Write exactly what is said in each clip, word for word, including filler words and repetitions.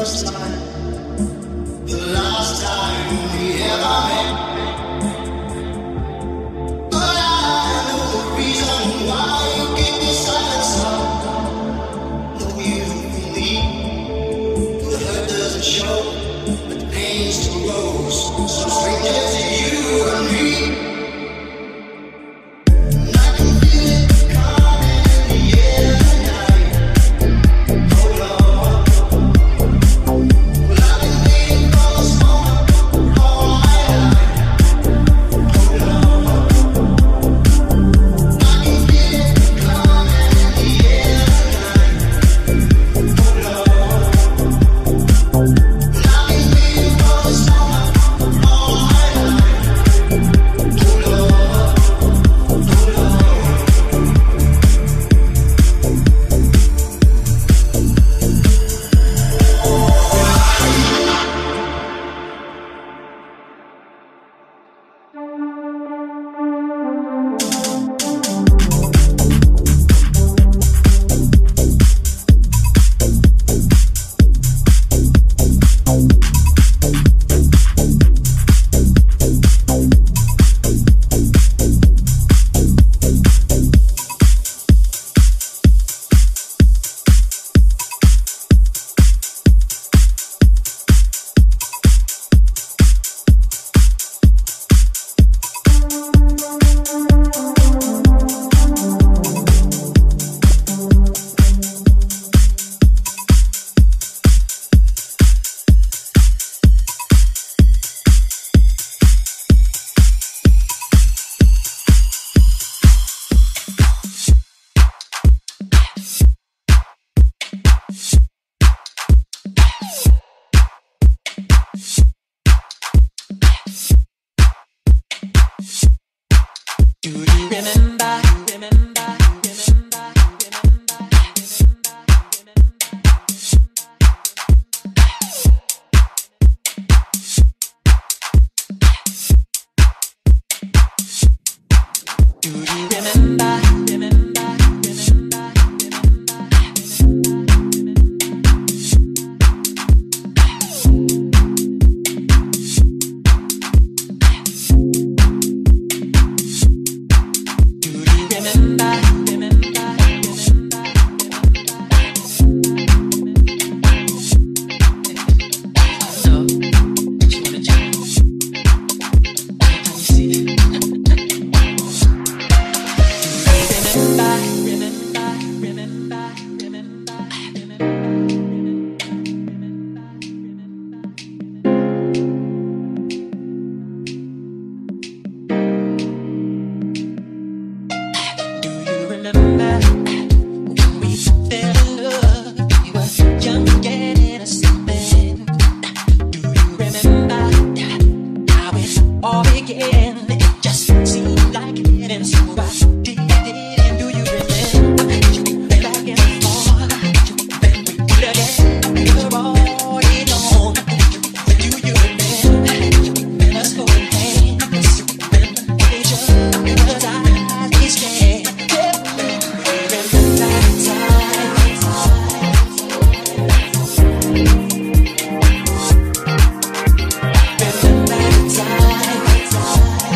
Remember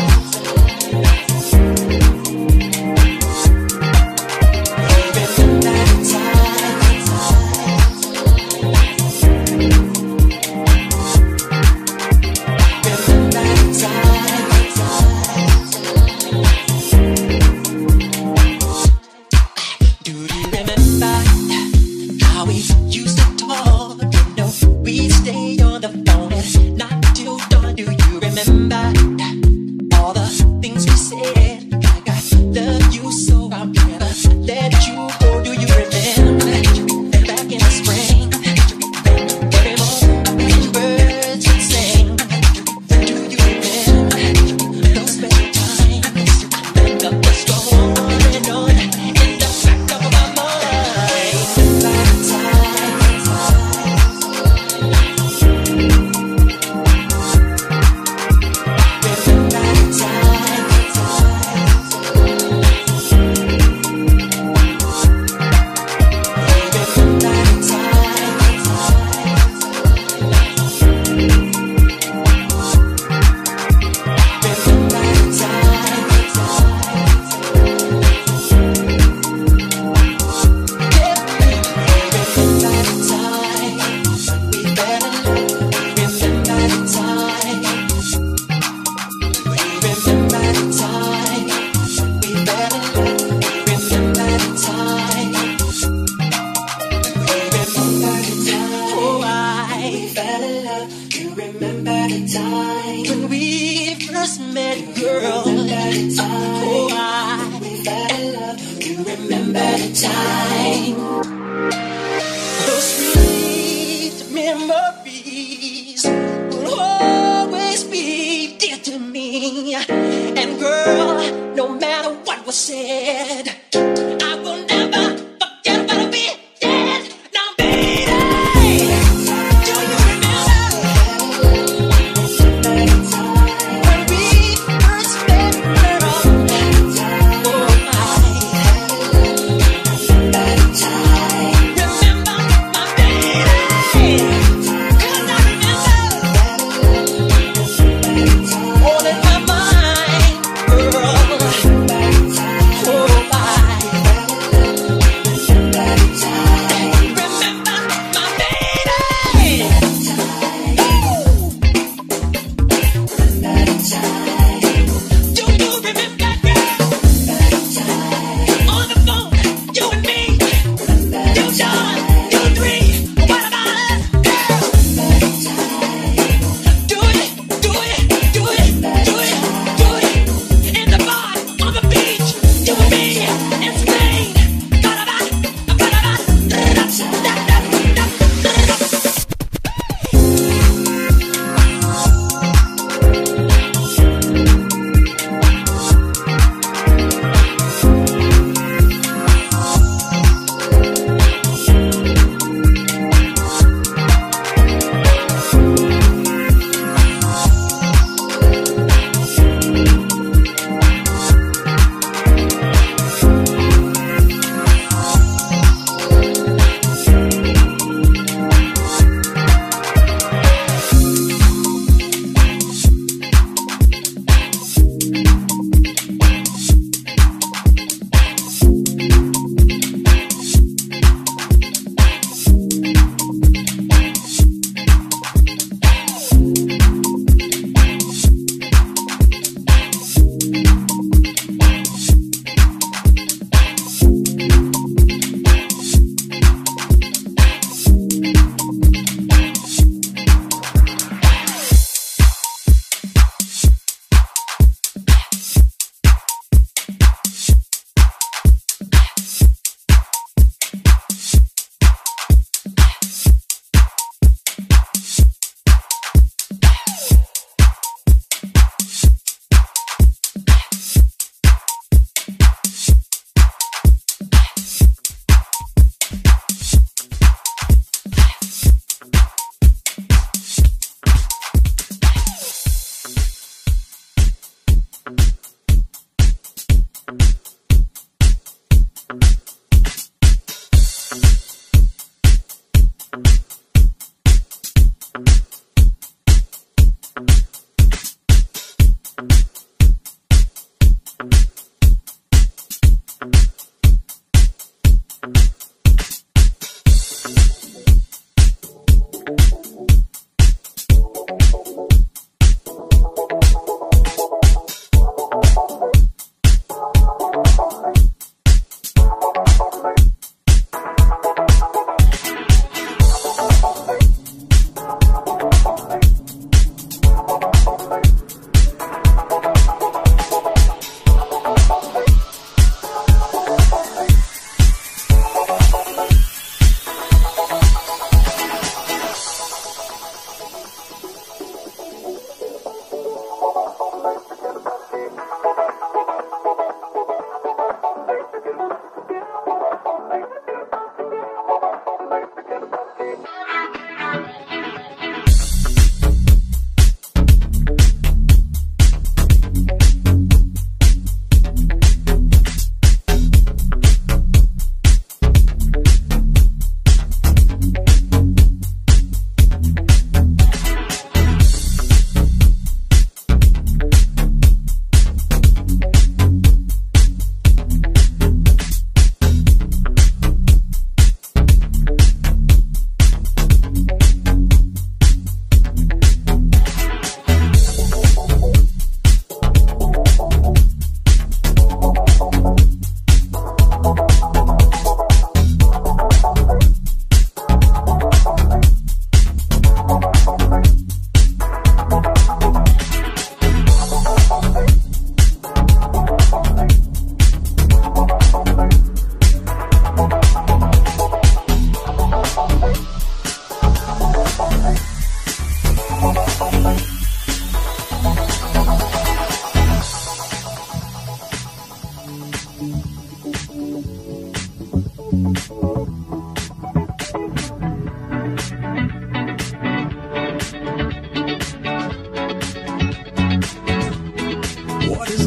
better love. You remember the time when we first met, girl. Remember the time oh, I, when we better love. You remember the time. Those sweet memories will always be dear to me. And girl, no matter what was said, I will never forget about we did. Now, baby, do you remember when we first met, girl? Oh, my. Remember my baby, 'cause I remember all in my mind, girl. Oh, my.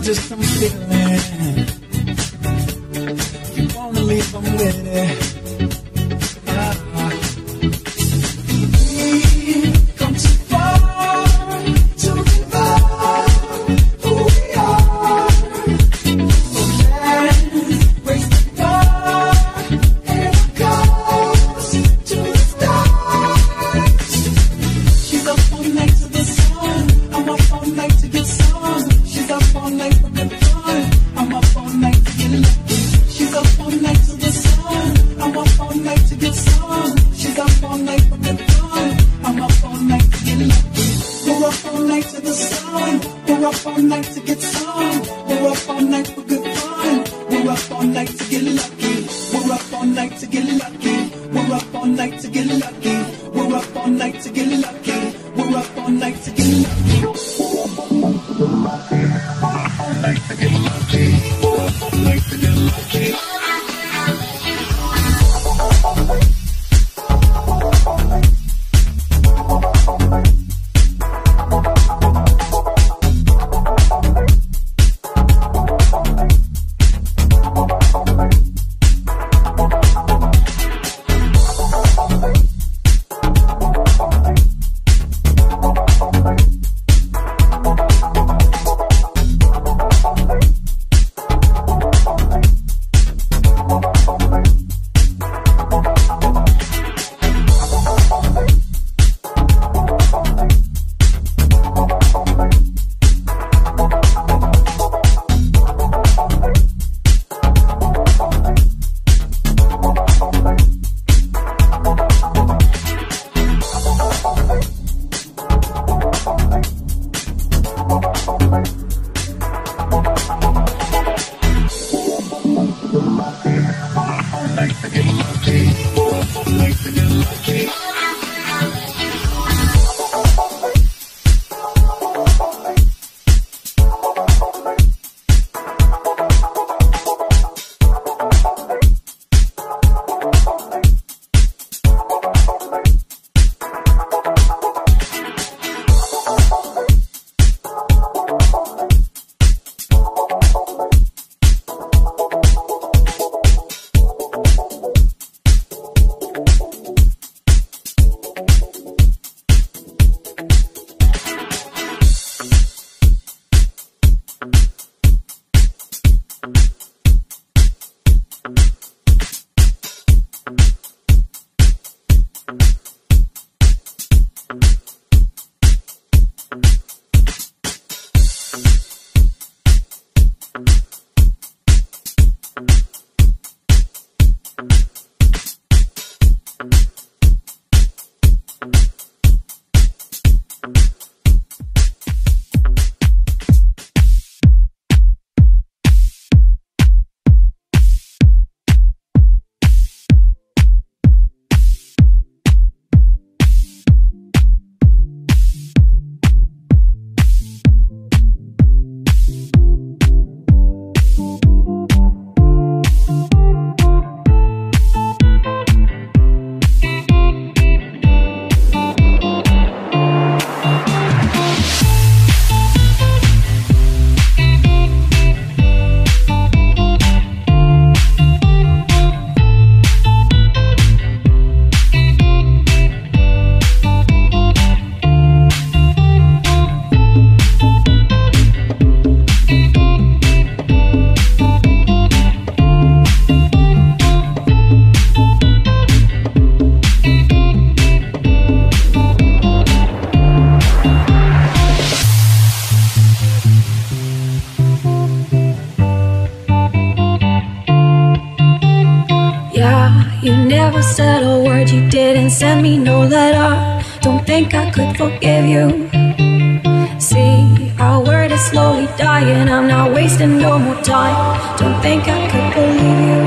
just some feeling. If you wanna leave, I'm with it. Ah, ah. We've come too far to give up who we are. So let's raise the bar and it goes to the stars. She's up all night to the sun. I'm up all night to get some. She's up all night for good fun. I'm up all night to get lucky. She's up all night to the sun. I'm up all night to get some. She's up all night for good fun. I'm up all night to get lucky. We're up all night to the sun. We're up all night to get some. We're up all night for good fun. We're up all night to get lucky. We're up all night to get lucky. We're up all night to get lucky. We're up all night to get lucky. We're up all night to get lucky. We're up all night to get lucky. We're up all night to get lucky. said a word, you didn't send me no letter. Don't think I could forgive you. See, our word is slowly dying, I'm not wasting no more time. Don't think I could believe you.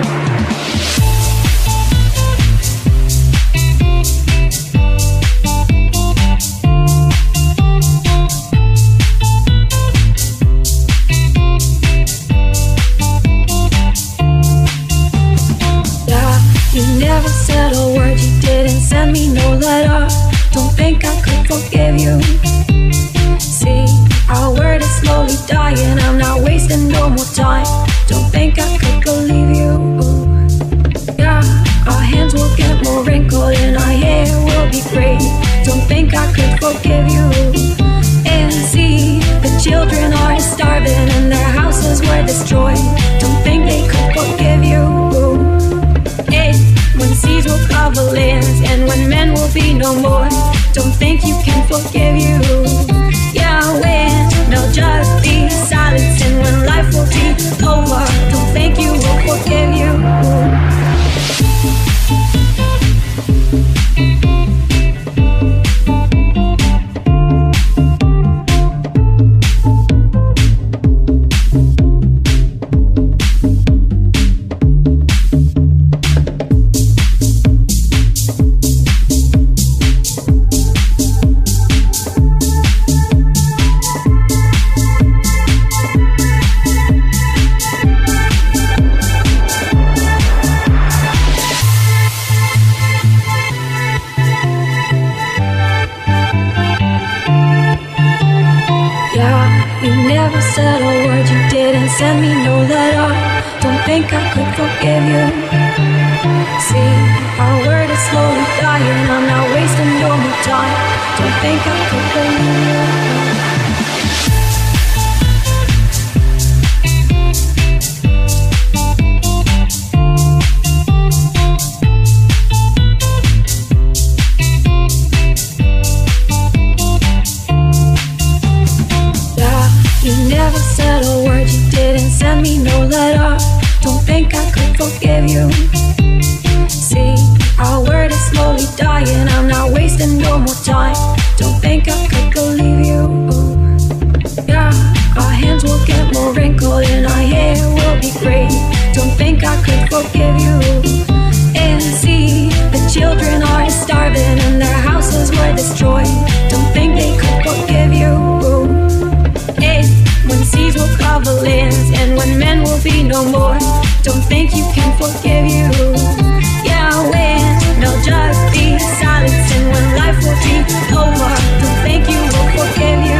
Never said a word, you didn't send me no letter. Don't think I could forgive you. See, our word is slowly dying, I'm not no more time. Don't think I could believe you. Yeah, our hands will get more wrinkled and our hair will be gray. Don't think I could forgive you. And see, the children are starving and their houses were destroyed. Don't think they could forgive you. Hey, when seas will cover lands and when men will be no more. Don't think you can forgive you. Yeah, when there'll just be silence and when life will be over. Don't think you will forgive you. Said a word, you didn't send me no letter. Don't think I could forgive you. See, our word is slowly dying. I'm not wasting no more time. Don't think I could believe you. Said a word, you didn't send me no letter. Don't think I could forgive you. See, our word is slowly dying. I'm not wasting no more time. Don't think I could believe you. Yeah, our hands will get more wrinkled and our hair will be gray. Don't think I could forgive you. And see, the children are starving and their houses were destroyed. Don't think they could forgive you. Hey, when seas will cover lands and when men will be no more. Don't think you can forgive you. Yeah, when there'll just be silence and when life will be over. Don't think you will forgive you.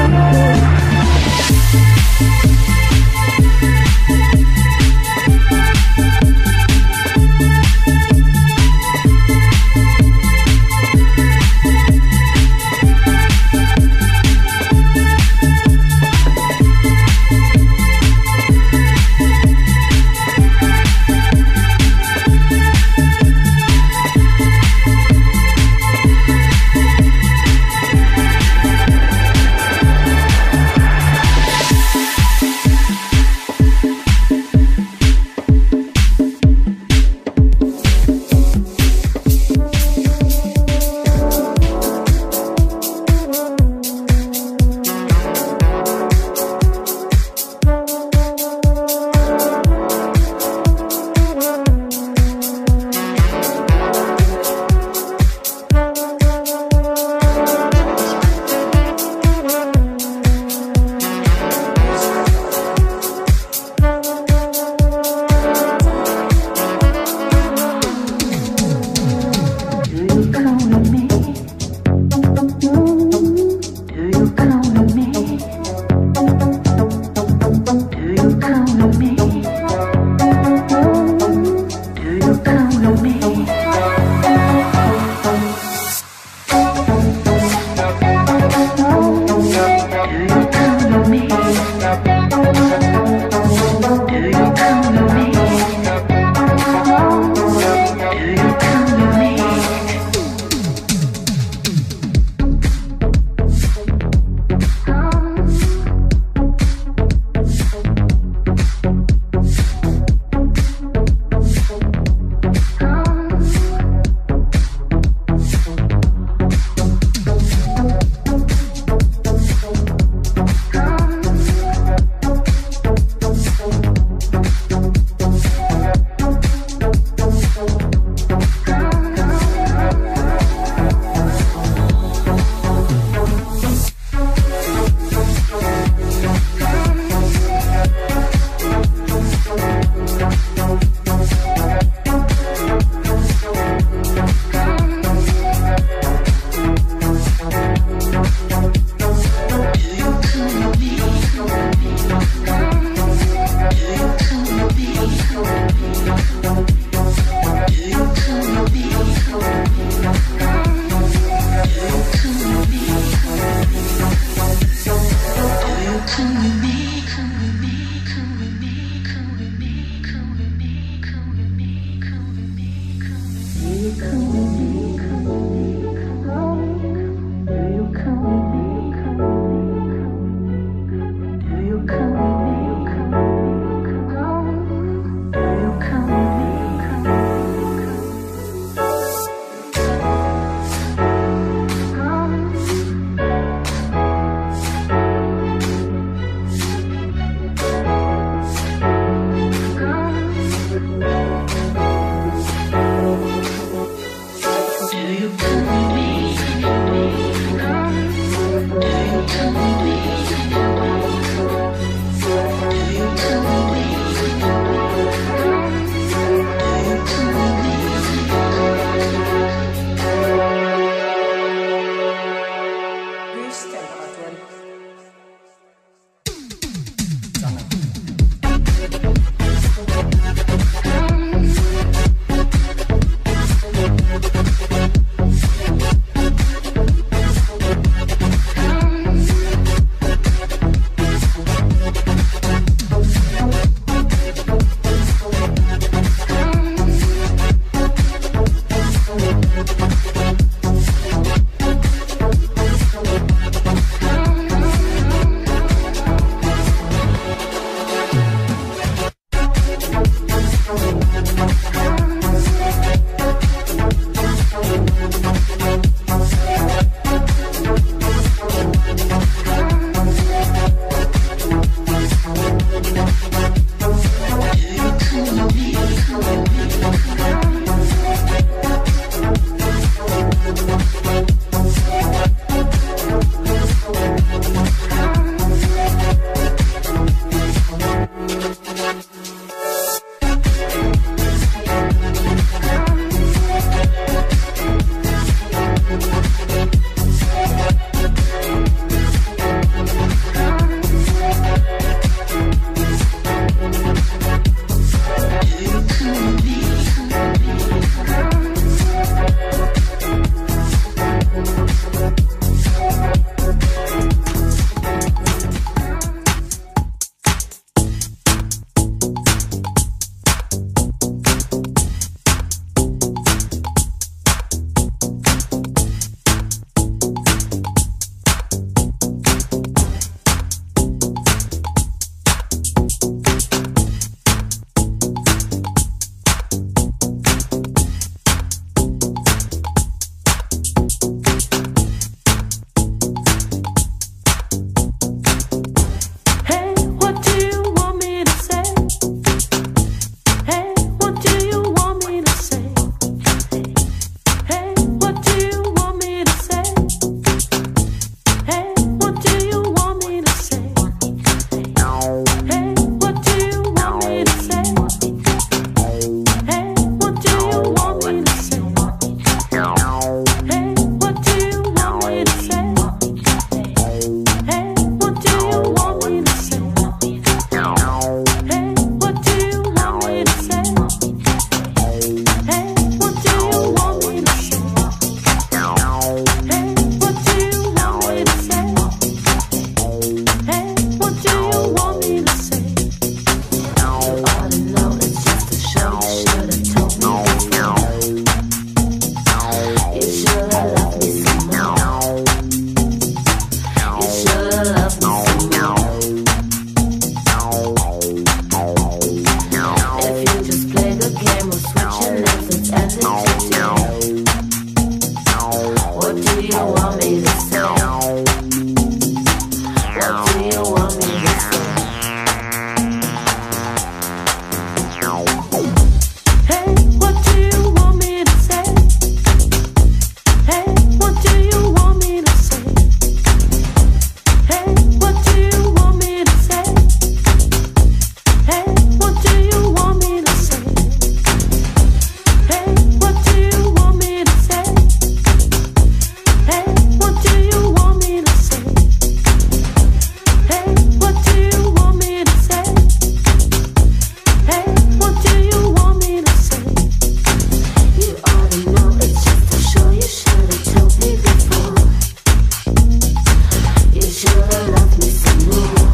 should've loved me some more.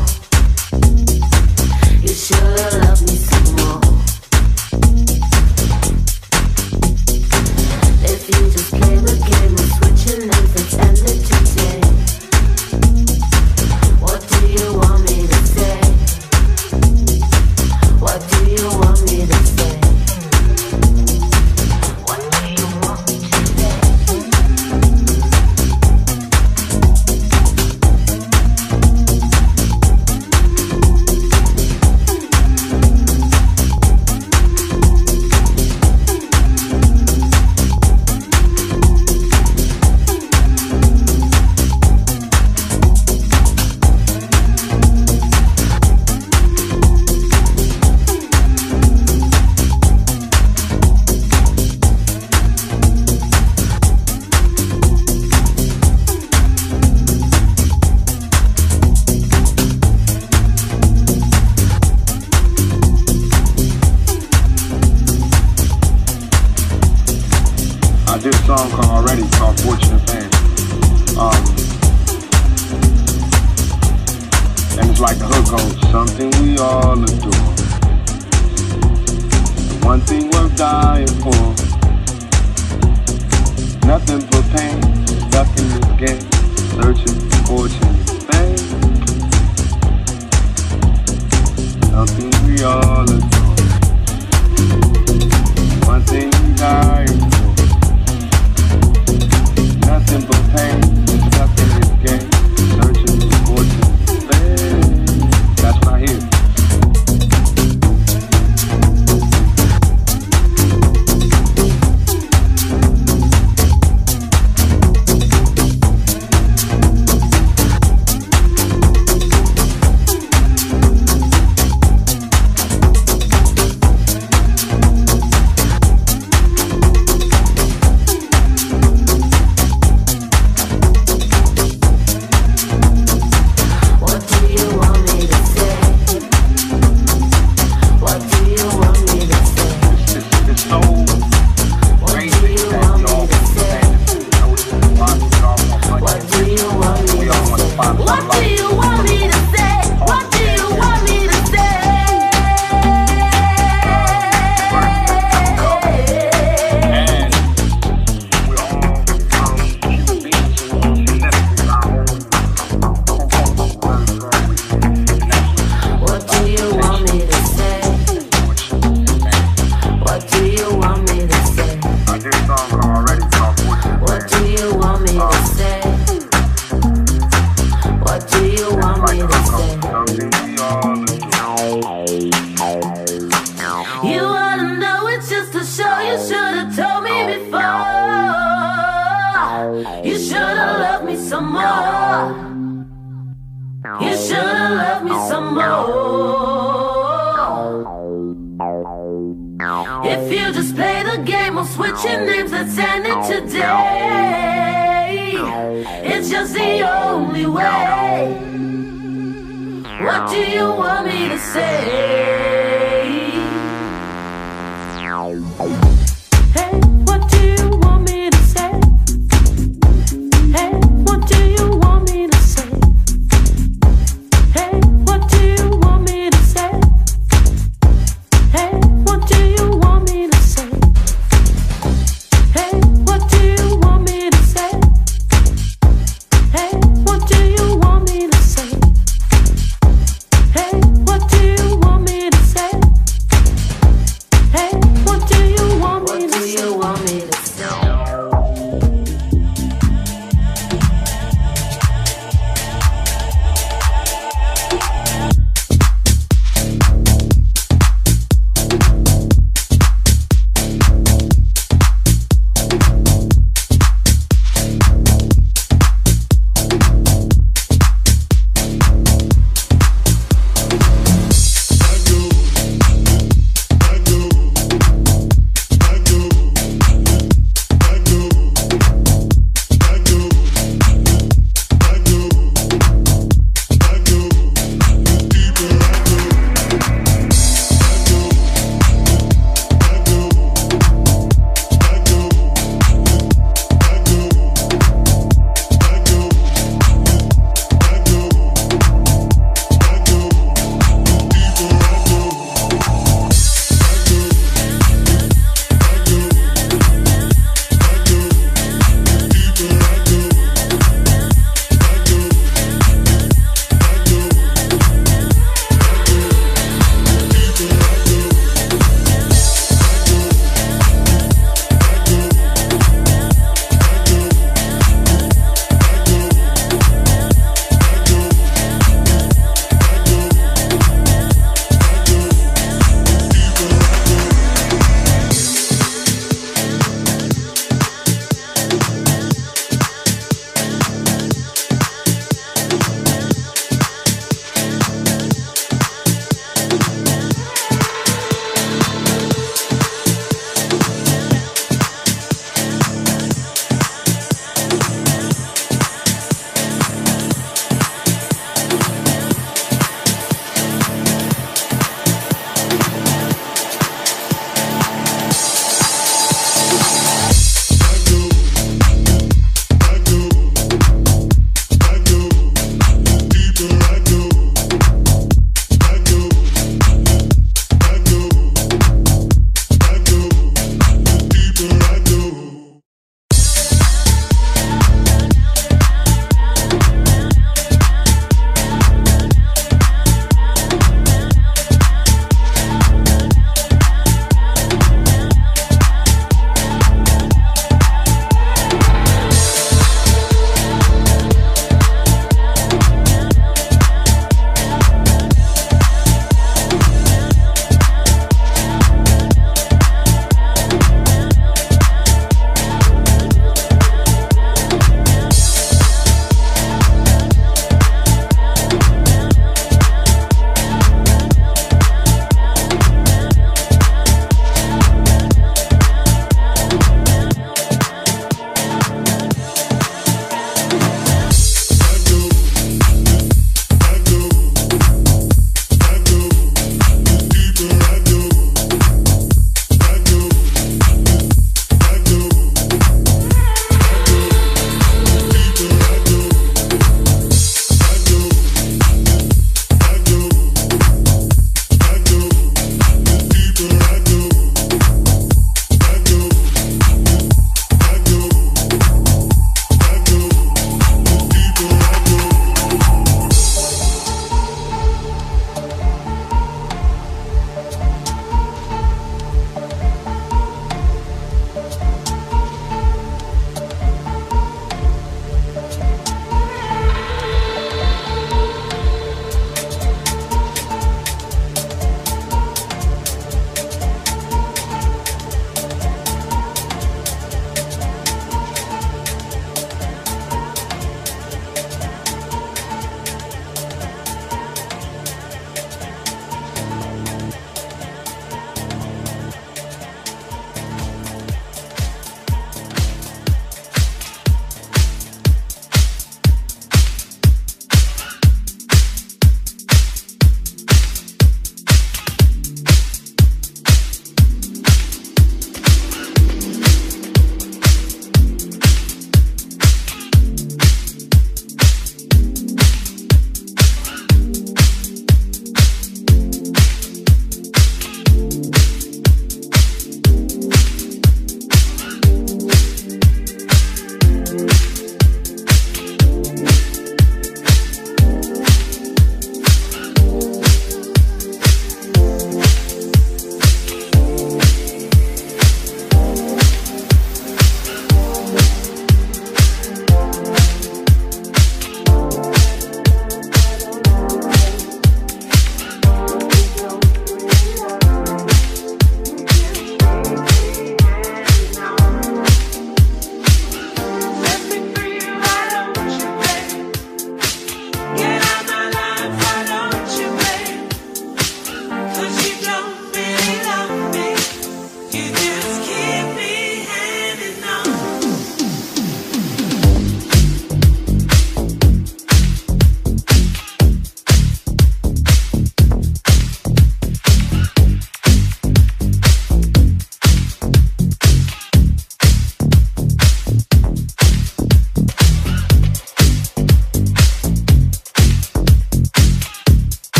You should've loved me some more. If you just play the game of switching names, it's ended today. What do you want me to say? What do you want me to say? What do you want me to say? I did a song called already called Fortunate Fan. Um, and it's like the hook goes, something we all adore. The one thing worth dying for. Nothing but pain, stuck in this game, searching for fortunate fame. Something we all adore. One thing we dying for. Nothing but pain, stuck in this game, searching for fortune. That's what I hear. If you just play the game of switching names, let's end it today. It's just the only way. What do you want me to say? Hey, what do you want me to say? Hey, what do you want me to say? Hey, what do you want me to say? Hey, what do you want me to say? Hey, what do you want me to say? Hey, what do you want me to say? Hey, what do you want me to say?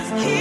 just keep